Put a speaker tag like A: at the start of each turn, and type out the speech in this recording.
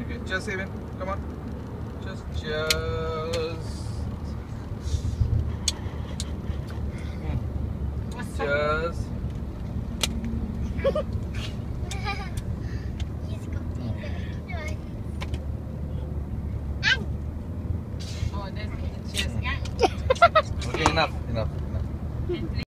A: Okay, cheers, Steven. Come on. Cheers. Cheers.
B: He's completed.
C: Oh, that's cheers.
A: Okay, enough.